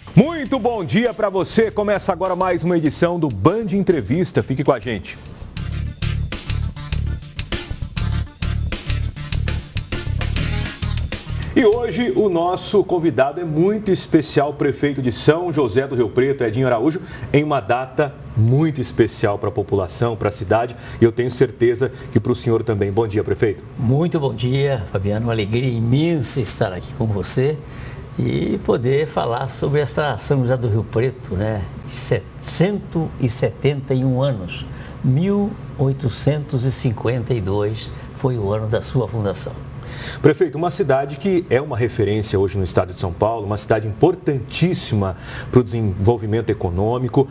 Muito bom dia para você. Começa agora mais uma edição do Band Entrevista. Fique com a gente. E hoje o nosso convidado é muito especial, o prefeito de São José do Rio Preto, Edinho Araújo, em uma data muito especial para a população, para a cidade, e eu tenho certeza que para o senhor também. Bom dia, prefeito. Muito bom dia, Fabiano. Uma alegria imensa estar aqui com você e poder falar sobre esta São José do Rio Preto, né? 171 anos, 1852 foi o ano da sua fundação. Prefeito, uma cidade que é uma referência hoje no estado de São Paulo, uma cidade importantíssima para o desenvolvimento econômico.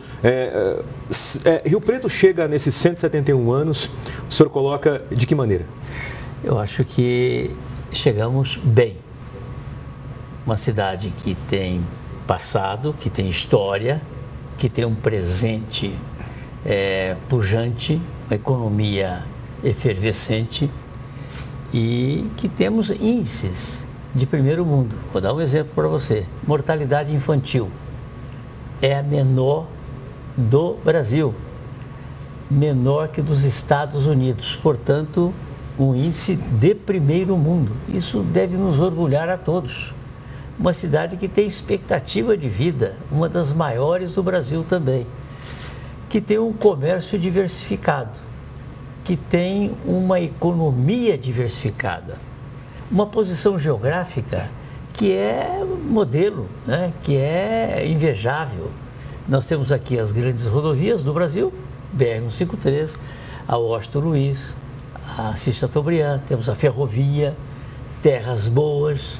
Rio Preto chega nesses 171 anos, o senhor coloca de que maneira? Eu acho que chegamos bem. Uma cidade que tem passado, que tem história, que tem um presente pujante, uma economia efervescente, e que temos índices de primeiro mundo. Vou dar um exemplo para você. Mortalidade infantil é a menor do Brasil, menor que dos Estados Unidos. Portanto, um índice de primeiro mundo. Isso deve nos orgulhar a todos. Uma cidade que tem expectativa de vida, uma das maiores do Brasil também, que tem um comércio diversificado, que tem uma economia diversificada, uma posição geográfica que é modelo, né? Que é invejável. Nós temos aqui as grandes rodovias do Brasil, BR-153, a Washington Luiz, a Assis Chateaubriand, temos a ferrovia, terras boas,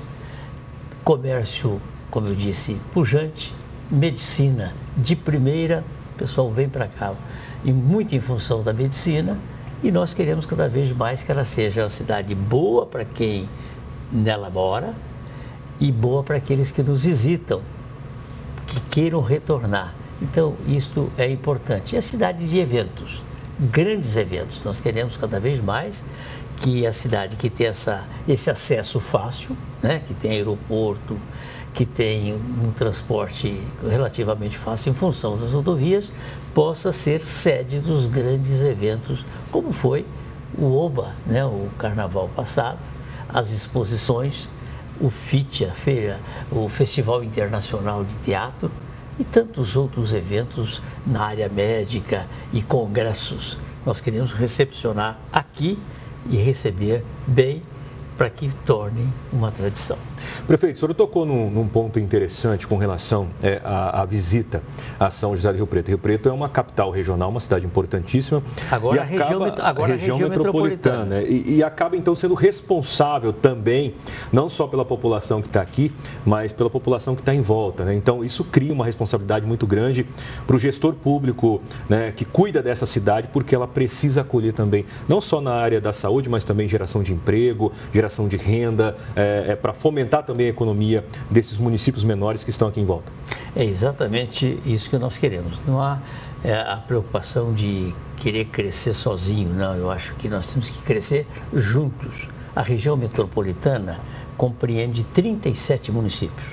comércio, como eu disse, pujante, medicina de primeira, o pessoal vem para cá e muito em função da medicina. E nós queremos cada vez mais que ela seja uma cidade boa para quem nela mora e boa para aqueles que nos visitam, que queiram retornar. Então, isto é importante. E a cidade de eventos, grandes eventos. Nós queremos cada vez mais que a cidade que tem esse acesso fácil, né? Que tem aeroporto, que tem um transporte relativamente fácil em função das rodovias, possa ser sede dos grandes eventos, como foi o OBA, né, o Carnaval passado, as exposições, o FIT, a feira, o Festival Internacional de Teatro e tantos outros eventos na área médica e congressos. Nós queremos recepcionar aqui e receber bem para que torne uma tradição. Prefeito, o senhor tocou num ponto interessante com relação à visita a São José do Rio Preto. Rio Preto é uma capital regional, uma cidade importantíssima. Agora a região metropolitana. E acaba então sendo responsável também, não só pela população que está aqui, mas pela população que está em volta, né? Então isso cria uma responsabilidade muito grande para o gestor público, né, que cuida dessa cidade, porque ela precisa acolher também, não só na área da saúde, mas também geração de emprego, geração de renda, para fomentar também a economia desses municípios menores que estão aqui em volta. É exatamente isso que nós queremos. Não há a preocupação de querer crescer sozinho, não. Eu acho que nós temos que crescer juntos. A região metropolitana compreende 37 municípios,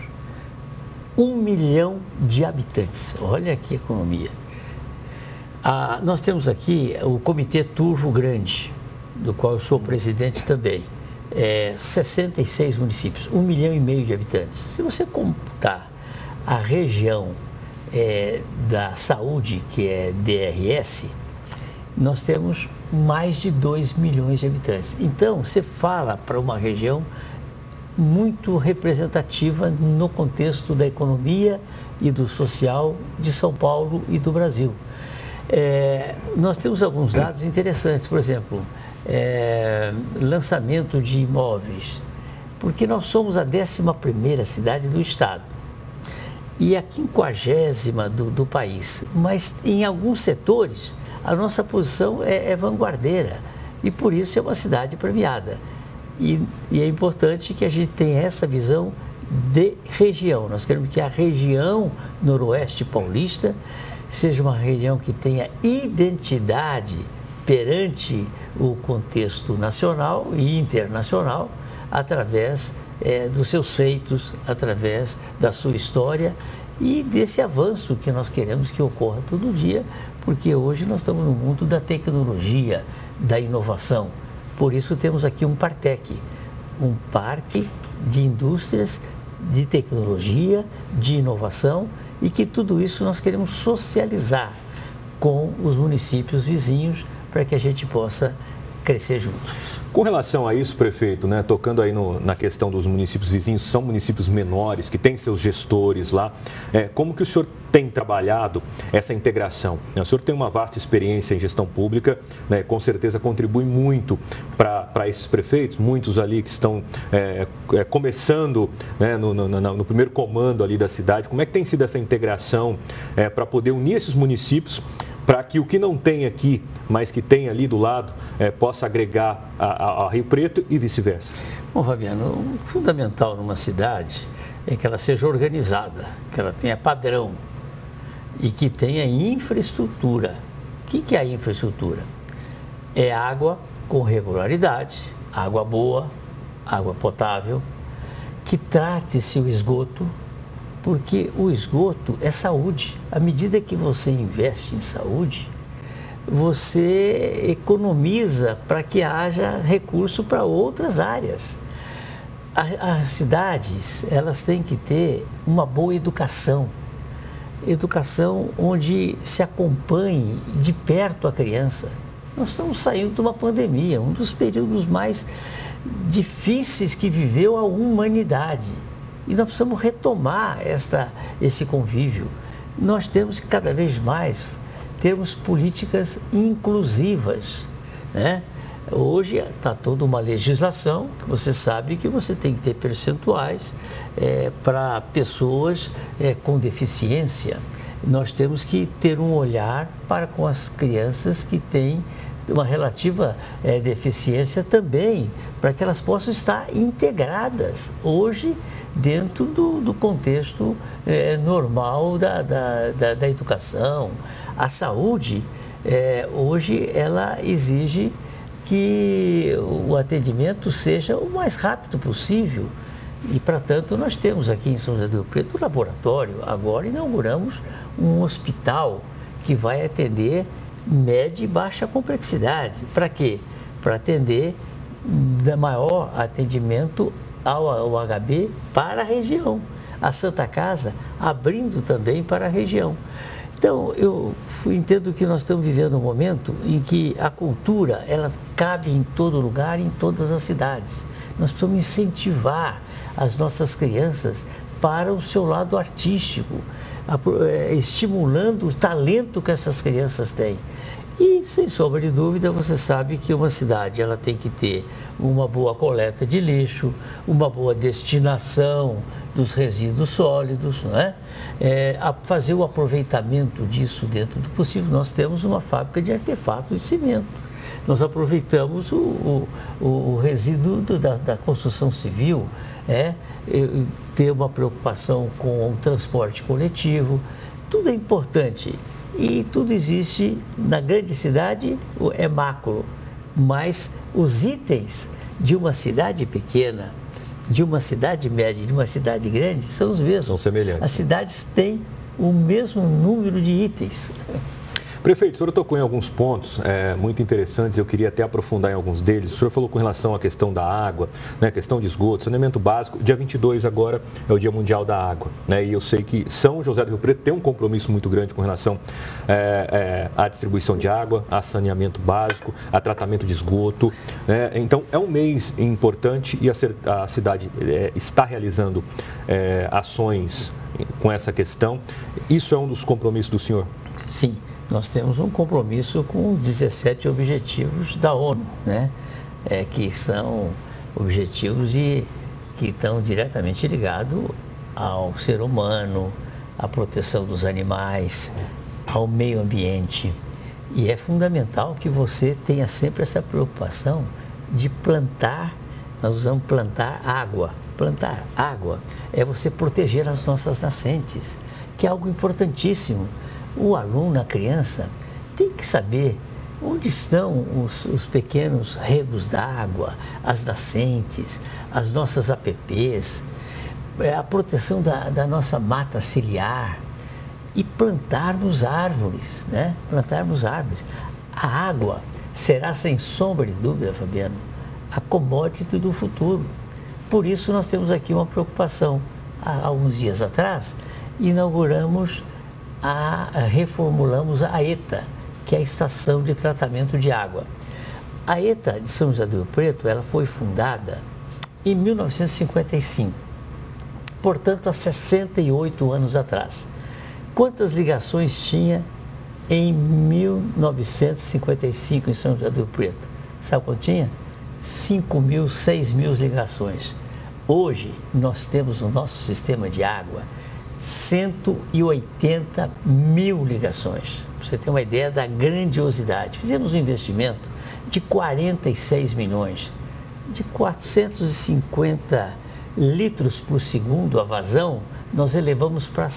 1 milhão de habitantes. Olha que economia. Nós temos aqui o Comitê Turvo Grande, do qual eu sou presidente também. 66 municípios, 1,5 milhão de habitantes. Se você computar a região da saúde, que é DRS, nós temos mais de 2 milhões de habitantes. Então, você fala para uma região muito representativa no contexto da economia e do social de São Paulo e do Brasil. Nós temos alguns dados interessantes, por exemplo, lançamento de imóveis, porque nós somos a 11ª cidade do estado e a 50ª do país, mas em alguns setores a nossa posição é vanguardeira e por isso é uma cidade premiada. E é importante que a gente tenha essa visão de região. Nós queremos que a região noroeste paulista seja uma região que tenha identidade perante o contexto nacional e internacional, através dos seus feitos, através da sua história e desse avanço que nós queremos que ocorra todo dia, porque hoje nós estamos no mundo da tecnologia, da inovação. Por isso temos aqui um Partec, um parque de indústrias, de tecnologia, de inovação, e que tudo isso nós queremos socializar com os municípios vizinhos para que a gente possa crescer juntos. Com relação a isso, prefeito, né, tocando aí na questão dos municípios vizinhos, são municípios menores, que têm seus gestores lá, como que o senhor tem trabalhado essa integração? O senhor tem uma vasta experiência em gestão pública, né, com certeza contribui muito para esses prefeitos, muitos ali que estão começando, né, no primeiro comando ali da cidade. Como é que tem sido essa integração para poder unir esses municípios, para que o que não tem aqui, mas que tem ali do lado, possa agregar a Rio Preto e vice-versa? Bom, Fabiano, o fundamental numa cidade é que ela seja organizada, que ela tenha padrão e que tenha infraestrutura. O que é a infraestrutura? É água com regularidade, água boa, água potável, que trate-se o esgoto, porque o esgoto é saúde. À medida que você investe em saúde, você economiza para que haja recurso para outras áreas. As cidades, elas têm que ter uma boa educação. Educação onde se acompanhe de perto a criança. Nós estamos saindo de uma pandemia, um dos períodos mais difíceis que viveu a humanidade. E nós precisamos retomar esse convívio. Nós temos que cada vez mais termos políticas inclusivas, né? Hoje está toda uma legislação, que você sabe que você tem que ter percentuais para pessoas com deficiência. Nós temos que ter um olhar para com as crianças que têm uma relativa deficiência também, para que elas possam estar integradas hoje dentro do contexto normal da educação. A saúde, hoje, ela exige que o atendimento seja o mais rápido possível. E, para tanto, nós temos aqui em São José do Rio Preto um laboratório. Agora inauguramos um hospital que vai atender média e baixa complexidade. Para quê? Para atender maior atendimento ao HB para a região. A Santa Casa abrindo também para a região. Então, eu entendo que nós estamos vivendo um momento em que a cultura, ela cabe em todo lugar, em todas as cidades. Nós precisamos incentivar as nossas crianças para o seu lado artístico, estimulando o talento que essas crianças têm. E, sem sombra de dúvida, você sabe que uma cidade ela tem que ter uma boa coleta de lixo, uma boa destinação dos resíduos sólidos, não é? A fazer o aproveitamento disso dentro do possível. Nós temos uma fábrica de artefatos de cimento. Nós aproveitamos o resíduo da construção civil, ter uma preocupação com o transporte coletivo. Tudo é importante. E tudo existe na grande cidade, é macro, mas os itens de uma cidade pequena, de uma cidade média, de uma cidade grande, são os mesmos. São semelhantes. As cidades têm o mesmo número de itens. Prefeito, o senhor tocou em alguns pontos muito interessantes, eu queria até aprofundar em alguns deles. O senhor falou com relação à questão da água, né, questão de esgoto, saneamento básico. Dia 22 agora é o Dia Mundial da Água, né, e eu sei que São José do Rio Preto tem um compromisso muito grande com relação à distribuição de água, a saneamento básico, a tratamento de esgoto, né. Então, é um mês importante e a cidade está realizando ações com essa questão. Isso é um dos compromissos do senhor? Sim. Nós temos um compromisso com 17 objetivos da ONU, né? Que são objetivos que estão diretamente ligados ao ser humano, à proteção dos animais, ao meio ambiente. E é fundamental que você tenha sempre essa preocupação de plantar, nós usamos plantar água. Plantar água é você proteger as nossas nascentes, que é algo importantíssimo. O aluno, a criança, tem que saber onde estão os pequenos regos d'água, as nascentes, as nossas APPs. a proteção da nossa mata ciliar e plantarmos árvores, né? Plantarmos árvores. A água será, sem sombra de dúvida, Fabiano, a commodity do futuro. Por isso nós temos aqui uma preocupação. Há alguns dias atrás, reformulamos a ETA, que é a Estação de Tratamento de Água. A ETA de São José do Rio Preto, ela foi fundada em 1955, portanto, há 68 anos atrás. Quantas ligações tinha em 1955 em São José do Rio Preto? Sabe quanto tinha? 5.000, 6.000 ligações. Hoje, nós temos no nosso sistema de água 180 mil ligações. Para você ter uma ideia da grandiosidade. Fizemos um investimento de 46 milhões, de 450 litros por segundo a vazão, nós elevamos para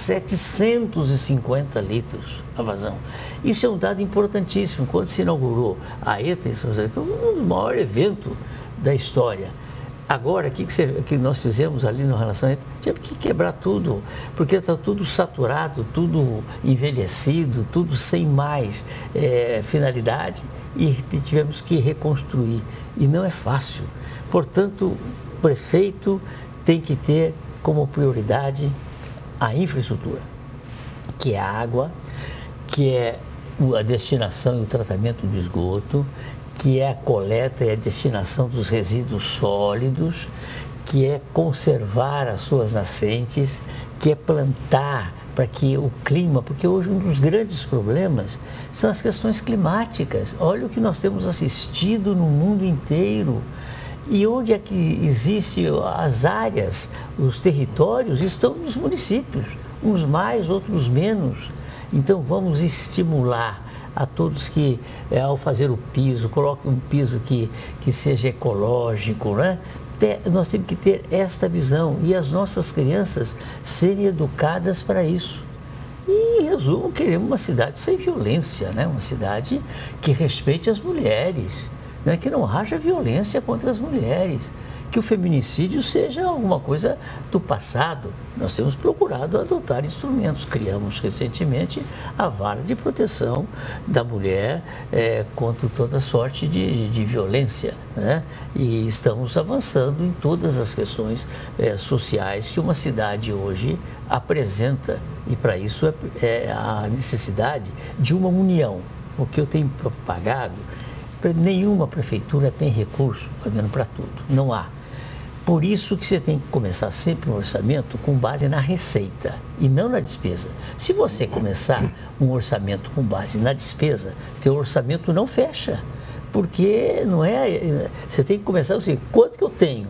750 litros a vazão. Isso é um dado importantíssimo. Quando se inaugurou a ETA em São José, foi um dos maiores eventos da história. Agora, o que nós fizemos ali na relação a ETA? Tivemos que quebrar tudo, porque está tudo saturado, tudo envelhecido, tudo sem mais finalidade, e tivemos que reconstruir. E não é fácil. Portanto, o prefeito tem que ter como prioridade a infraestrutura, que é a água, que é a destinação e o tratamento do esgoto, que é a coleta e a destinação dos resíduos sólidos, que é conservar as suas nascentes, que é plantar para que o clima, porque hoje um dos grandes problemas são as questões climáticas. Olha o que nós temos assistido no mundo inteiro. E onde é que existem as áreas, os territórios, estão nos municípios, uns mais, outros menos. Então vamos estimular a todos que, ao fazer o piso, coloquem um piso que seja ecológico, né? Nós temos que ter esta visão e as nossas crianças serem educadas para isso. E, em resumo, queremos uma cidade sem violência, né? Uma cidade que respeite as mulheres, né? Que não haja violência contra as mulheres, que o feminicídio seja alguma coisa do passado. Nós temos procurado adotar instrumentos. Criamos recentemente a vara de proteção da mulher contra toda sorte de violência, né? E estamos avançando em todas as questões sociais que uma cidade hoje apresenta. E para isso é a necessidade de uma união. O que eu tenho propagado, nenhuma prefeitura tem recurso para tudo, não há. Por isso que você tem que começar sempre um orçamento com base na receita e não na despesa. Se você começar um orçamento com base na despesa, teu orçamento não fecha, porque não é. Você tem que começar assim, quanto que eu tenho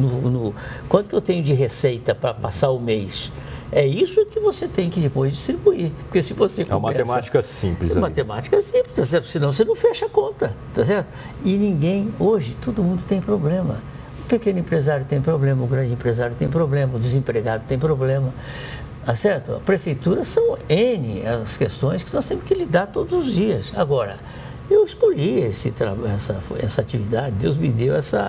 quanto que eu tenho de receita para passar o mês? É isso que você tem que depois distribuir. Porque se você começa, é uma matemática simples. É uma matemática simples, tá certo? Senão você não fecha a conta, tá certo? E ninguém, hoje, todo mundo tem problema. O pequeno empresário tem problema, o grande empresário tem problema, o desempregado tem problema, tá certo? A prefeitura são N as questões que nós temos que lidar todos os dias. Agora, eu escolhi essa atividade, Deus me deu essa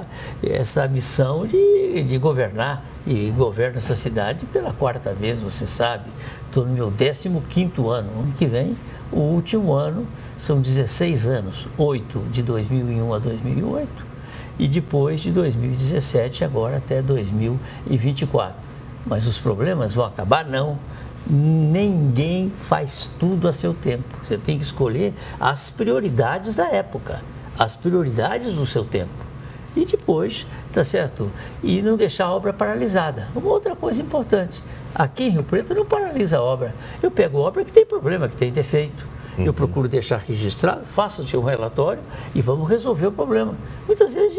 missão de governar, e governo essa cidade pela 4ª vez, você sabe. Estou no meu 15º ano, ano que vem, o último ano, são 16 anos, 8 de 2001 a 2008, e depois de 2017 agora até 2024. Mas os problemas vão acabar? Não. Ninguém faz tudo a seu tempo. Você tem que escolher as prioridades da época, as prioridades do seu tempo. E depois, tá certo? E não deixar a obra paralisada. Uma outra coisa importante, aqui em Rio Preto não paralisa a obra. Eu pego obra que tem problema, que tem defeito. Eu procuro deixar registrado, faço um relatório e vamos resolver o problema. Muitas vezes,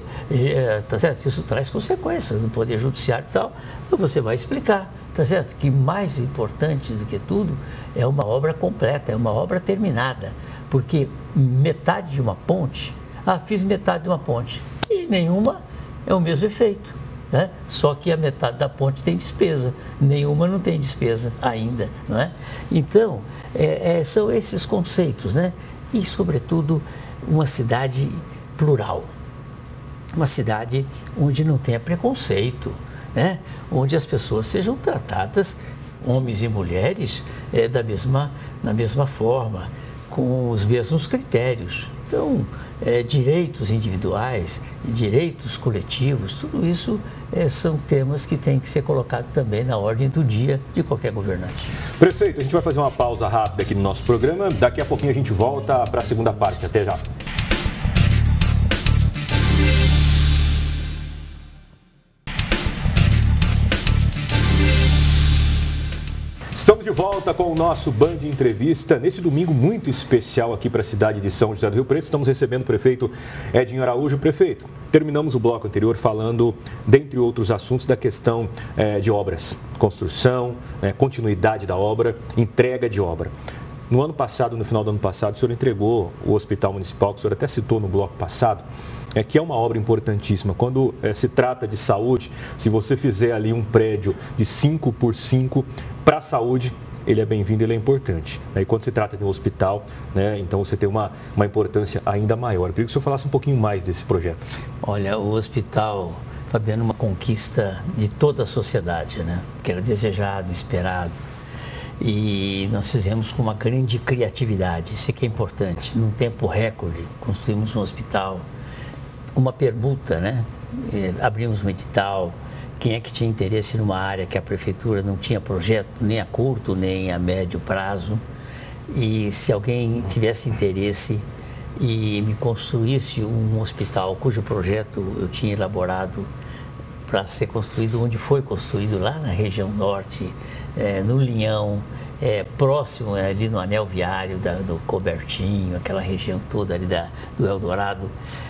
tá certo? Isso traz consequências no Poder Judiciário e tal, mas você vai explicar. Tá certo? Que mais importante do que tudo é uma obra completa, é uma obra terminada. Porque metade de uma ponte, fiz metade de uma ponte, e nenhuma é o mesmo efeito, né? Só que a metade da ponte tem despesa, nenhuma não tem despesa ainda, não é? Então, são esses conceitos, né? E, sobretudo, uma cidade plural, uma cidade onde não tenha preconceito. né? Onde as pessoas sejam tratadas, homens e mulheres, da mesma forma, com os mesmos critérios. Então, direitos individuais, direitos coletivos, tudo isso são temas que têm que ser colocados também na ordem do dia de qualquer governante. Prefeito, a gente vai fazer uma pausa rápida aqui no nosso programa. Daqui a pouquinho a gente volta para a segunda parte. Até já. Estamos de volta com o nosso Band Entrevista. Nesse domingo muito especial aqui para a cidade de São José do Rio Preto, estamos recebendo o prefeito Edinho Araújo. Prefeito, terminamos o bloco anterior falando, dentre outros assuntos, da questão de obras, construção, continuidade da obra, entrega de obra. No ano passado, no final do ano passado, o senhor entregou o Hospital Municipal, que o senhor até citou no bloco passado, que é uma obra importantíssima. Quando se trata de saúde, se você fizer ali um prédio de 5 por 5 para a saúde, ele é bem-vindo, ele é importante. E quando se trata de um hospital, então você tem uma importância ainda maior. Eu queria que o senhor falasse um pouquinho mais desse projeto. Olha, o hospital, Fabiano, é uma conquista de toda a sociedade, né? Que era desejado, esperado. E nós fizemos com uma grande criatividade, isso é que é importante. Num tempo recorde, construímos um hospital, uma permuta, né? Abrimos um edital, quem é que tinha interesse numa área que a prefeitura não tinha projeto, nem a curto, nem a médio prazo. E se alguém tivesse interesse e me construísse um hospital cujo projeto eu tinha elaborado para ser construído onde foi construído, lá na região norte, no Linhão, próximo ali no anel viário do Cobertinho, aquela região toda ali do Eldorado,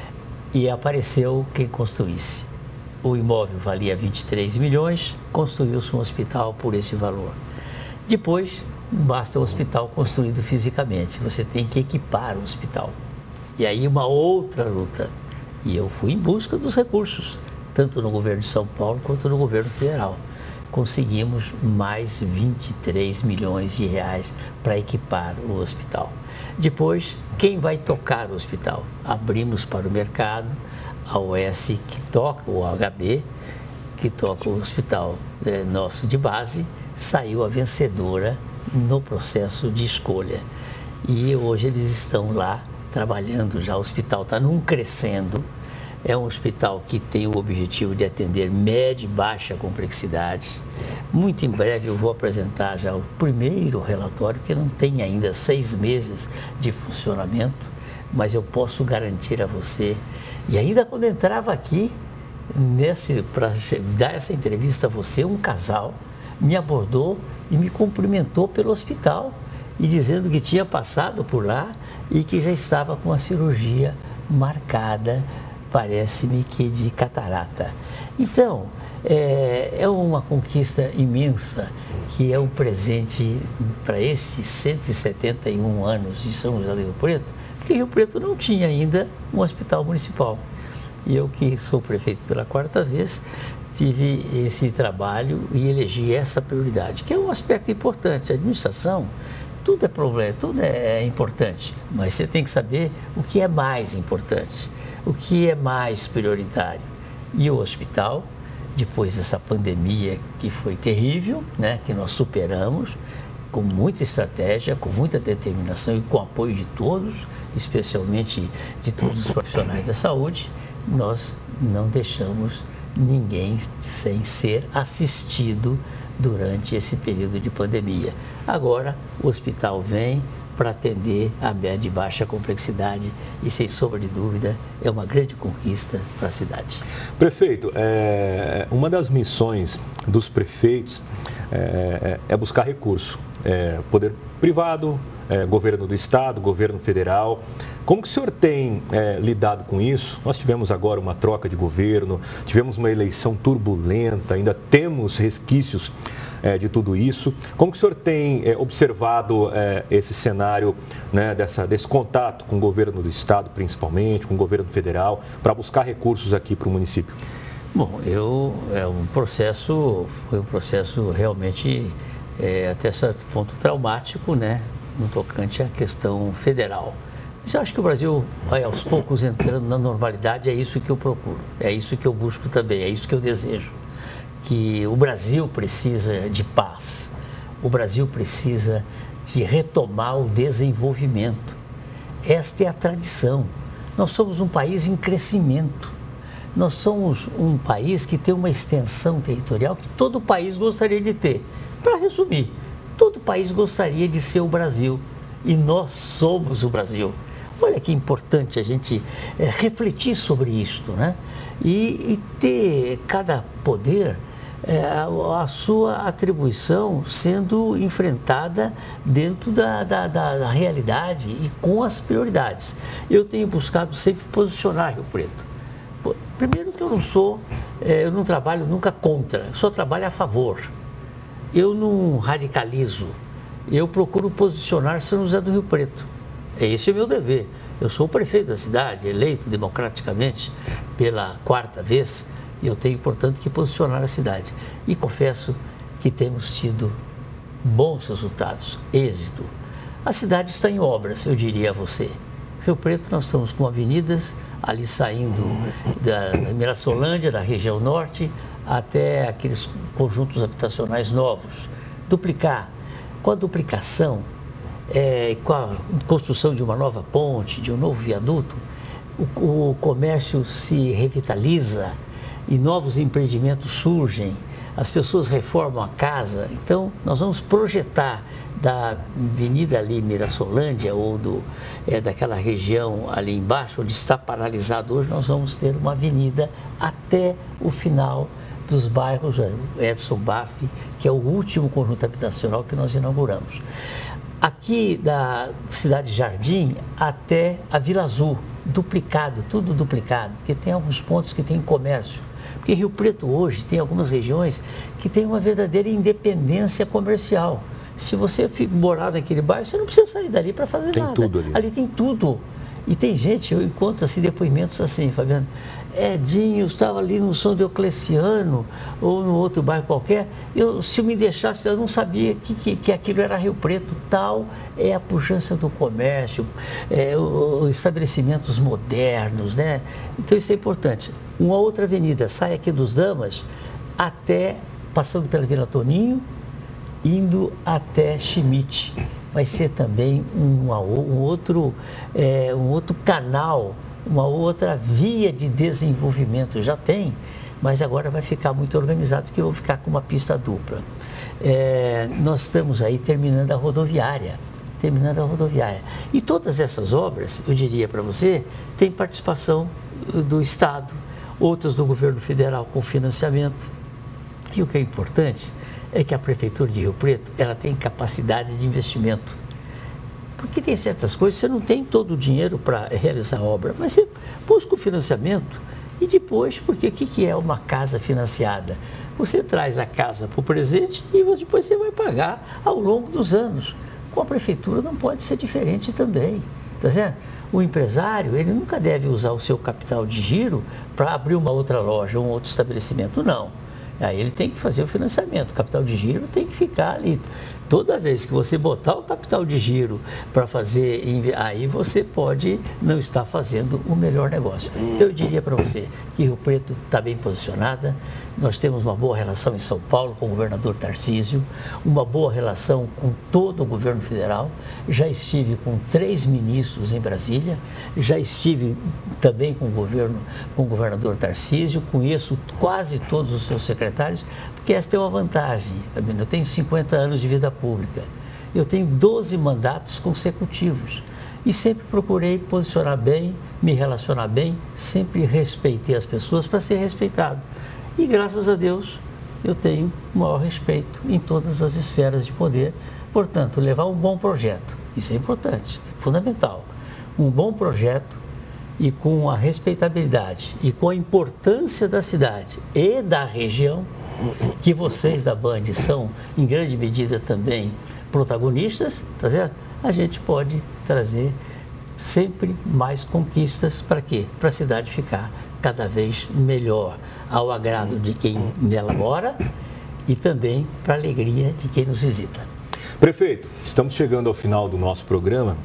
e apareceu quem construísse. O imóvel valia 23 milhões, construiu-se um hospital por esse valor. Depois, não basta o hospital construído fisicamente, você tem que equipar o hospital. E aí uma outra luta. E eu fui em busca dos recursos, tanto no governo de São Paulo quanto no governo federal. Conseguimos mais 23 milhões de reais para equipar o hospital. Depois, quem vai tocar o hospital? Abrimos para o mercado a OS que toca, o HB, que toca o hospital nosso de base, saiu a vencedora no processo de escolha. E hoje eles estão lá trabalhando já, o hospital está crescendo. É um hospital que tem o objetivo de atender média e baixa complexidade. Muito em breve eu vou apresentar já o primeiro relatório, que não tem ainda 6 meses de funcionamento, mas eu posso garantir a você. E ainda quando entrava aqui, para dar essa entrevista a você, um casal me abordou e me cumprimentou pelo hospital, e dizendo que tinha passado por lá e que já estava com a cirurgia marcada, parece-me que de catarata. Então, é uma conquista imensa, que é um presente para esses 171 anos de São José do Rio Preto, porque Rio Preto não tinha ainda um hospital municipal. E eu, que sou prefeito pela 4ª vez, tive esse trabalho e elegi essa prioridade, que é um aspecto importante. A administração, tudo é problema, tudo é importante, mas você tem que saber o que é mais importante, o que é mais prioritário. E o hospital, depois dessa pandemia que foi terrível, né, que nós superamos, com muita estratégia, com muita determinação e com o apoio de todos, especialmente de todos os profissionais da saúde, nós não deixamos ninguém sem ser assistido durante esse período de pandemia. Agora, o hospital vem para atender a média e baixa complexidade e, sem sombra de dúvida, é uma grande conquista para a cidade. Prefeito, uma das missões dos prefeitos é buscar recurso, poder privado, governo do estado, governo federal. Como que o senhor tem lidado com isso? Nós tivemos agora uma troca de governo, tivemos uma eleição turbulenta, ainda temos resquícios de tudo isso. Como que o senhor tem observado esse cenário, né, desse contato com o governo do estado, principalmente, com o governo federal, para buscar recursos aqui para o município? Bom, foi um processo realmente até certo ponto traumático, né, no tocante à questão federal. Mas eu acho que o Brasil vai aos poucos entrando na normalidade, é isso que eu procuro, é isso que eu busco também, é isso que eu desejo. que o Brasil precisa de paz, o Brasil precisa de retomar o desenvolvimento. Esta é a tradição. Nós somos um país em crescimento. Nós somos um país que tem uma extensão territorial que todo país gostaria de ter. Para resumir, todo país gostaria de ser o Brasil e nós somos o Brasil. Olha que importante a gente refletir sobre isto, né? E ter cada poder a sua atribuição sendo enfrentada dentro da realidade e com as prioridades. Eu tenho buscado sempre posicionar Rio Preto. Primeiro que eu não trabalho nunca contra, eu só trabalho a favor. Eu não radicalizo, eu procuro posicionar São José do Rio Preto. Esse é o meu dever. Eu sou o prefeito da cidade, eleito democraticamente pela 4ª vez, e eu tenho, portanto, que posicionar a cidade. E confesso que temos tido bons resultados, êxito. A cidade está em obras, eu diria a você. Rio Preto, nós estamos com avenidas ali saindo da Mirassolândia, da região norte, até aqueles conjuntos habitacionais novos. Duplicar. Com a duplicação, com a construção de uma nova ponte, de um novo viaduto, o comércio se revitaliza e novos empreendimentos surgem, as pessoas reformam a casa. Então, nós vamos projetar da avenida ali Mirassolândia ou daquela região ali embaixo, onde está paralisado hoje, nós vamos ter uma avenida até o final dos bairros Edson Baff, que é o último conjunto habitacional que nós inauguramos. Aqui da Cidade Jardim até a Vila Azul, duplicado, tudo duplicado, porque tem alguns pontos que tem comércio. Porque Rio Preto hoje tem algumas regiões que tem uma verdadeira independência comercial. Se você morar naquele bairro, você não precisa sair dali para fazer nada. Tem tudo ali. Ali tem tudo. E tem gente, eu encontro assim, depoimentos assim, Fabiano, Edinho, estava ali no São Diocleciano ou no outro bairro qualquer, se eu me deixasse, eu não sabia que aquilo era Rio Preto. Tal é a pujança do comércio, os estabelecimentos modernos, né? Então isso é importante. Uma outra avenida, sai aqui dos Damas, até, passando pela Vila Toninho, indo até Schmidt. Vai ser também um outro canal, uma outra via de desenvolvimento. Já tem, mas agora vai ficar muito organizado, porque eu vou ficar com uma pista dupla. Nós estamos aí terminando a rodoviária. E todas essas obras, eu diria para você, tem participação do Estado, outras do governo federal com financiamento. E o que é importante é que a Prefeitura de Rio Preto, ela tem capacidade de investimento. Porque tem certas coisas, você não tem todo o dinheiro para realizar a obra, mas você busca o financiamento e depois, porque o que é uma casa financiada? Você traz a casa para o presente e depois você vai pagar ao longo dos anos. Com a Prefeitura não pode ser diferente também, tá certo? O empresário, ele nunca deve usar o seu capital de giro para abrir uma outra loja, um outro estabelecimento, não. Aí ele tem que fazer o financiamento, o capital de giro tem que ficar ali. Toda vez que você botar o capital de giro para fazer, aí você pode não estar fazendo o melhor negócio. Então eu diria para você que Rio Preto está bem posicionada, nós temos uma boa relação em São Paulo com o governador Tarcísio, uma boa relação com todo o governo federal, já estive com 3 ministros em Brasília, já estive também com o governador Tarcísio, conheço quase todos os seus secretários, porque esta é uma vantagem. Eu tenho 50 anos de vida pública, eu tenho 12 mandatos consecutivos e sempre procurei posicionar bem, me relacionar bem, sempre respeitei as pessoas para ser respeitado. E graças a Deus eu tenho o maior respeito em todas as esferas de poder. Portanto, levar um bom projeto, isso é importante, fundamental. Um bom projeto e com a respeitabilidade e com a importância da cidade e da região, que vocês da Band são, em grande medida, também protagonistas, tá certo? A gente pode trazer sempre mais conquistas para quê? Para a cidade ficar cada vez melhor, ao agrado de quem nela mora e também para a alegria de quem nos visita. Prefeito, estamos chegando ao final do nosso programa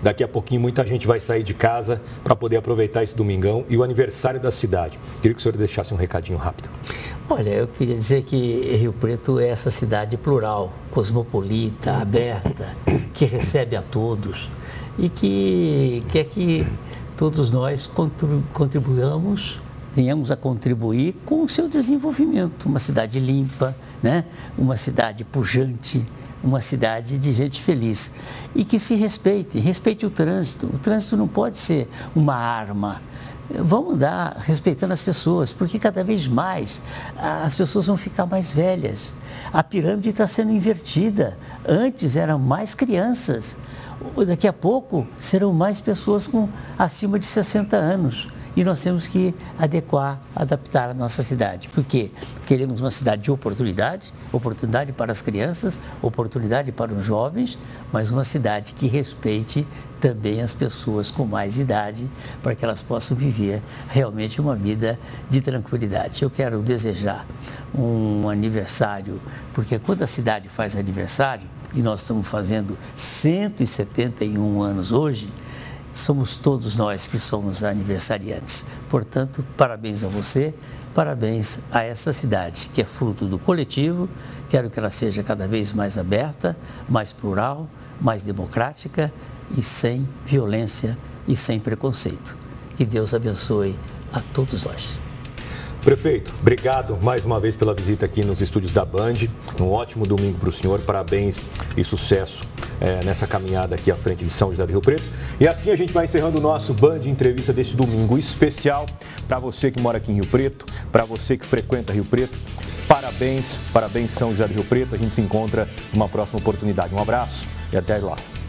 Daqui a pouquinho muita gente vai sair de casa para poder aproveitar esse domingão e o aniversário da cidade. Queria que o senhor deixasse um recadinho rápido. Olha, eu queria dizer que Rio Preto é essa cidade plural, cosmopolita, aberta, que recebe a todos e que quer que todos nós venhamos a contribuir com o seu desenvolvimento. Uma cidade limpa, né? Uma cidade pujante, uma cidade de gente feliz. E que se respeite o trânsito. O trânsito não pode ser uma arma. Vamos andar respeitando as pessoas, porque cada vez mais as pessoas vão ficar mais velhas. A pirâmide está sendo invertida. Antes eram mais crianças. Daqui a pouco serão mais pessoas acima de 60 anos. E nós temos que adaptar a nossa cidade. Porque queremos uma cidade de oportunidade para as crianças, oportunidade para os jovens, mas uma cidade que respeite também as pessoas com mais idade, para que elas possam viver realmente uma vida de tranquilidade. Eu quero desejar um aniversário, porque quando a cidade faz aniversário, e nós estamos fazendo 171 anos hoje, somos todos nós que somos aniversariantes. Portanto, parabéns a você, parabéns a essa cidade, que é fruto do coletivo. Quero que ela seja cada vez mais aberta, mais plural, mais democrática e sem violência e sem preconceito. Que Deus abençoe a todos nós. Prefeito, obrigado mais uma vez pela visita aqui nos estúdios da Band. Um ótimo domingo para o senhor, parabéns e sucesso nessa caminhada aqui à frente de São José do Rio Preto. E assim a gente vai encerrando o nosso Band Entrevista desse domingo especial para você que mora aqui em Rio Preto, para você que frequenta Rio Preto. Parabéns, parabéns São José do Rio Preto. A gente se encontra numa próxima oportunidade. Um abraço e até lá.